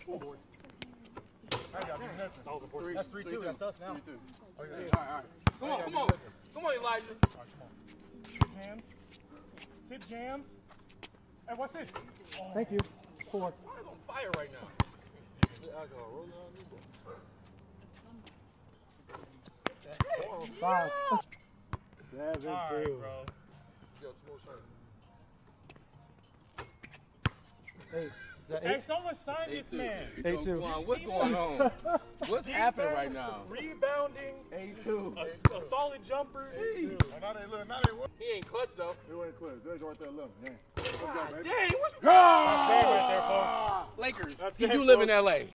I got nothing. That's 3-2. That's us now. 3-2. Oh, yeah. All right. Come on, come on. Come on, Elijah. All right, come on. Tip jams. Tip jams. Hey, what's this? Oh. Thank you. 4. Why is on fire right now? Five. 7-2. All right, bro. Yo, 2 more shots. Hey, someone sign this man. 8-2. What's going on? What's happening right now? Rebounding. 8-2. A solid jumper. 8-2. He ain't clutch though. He ain't clutch. There's right there. Look. God dang, what's That's game right there, folks. Lakers. That's He game, do live in folks. LA.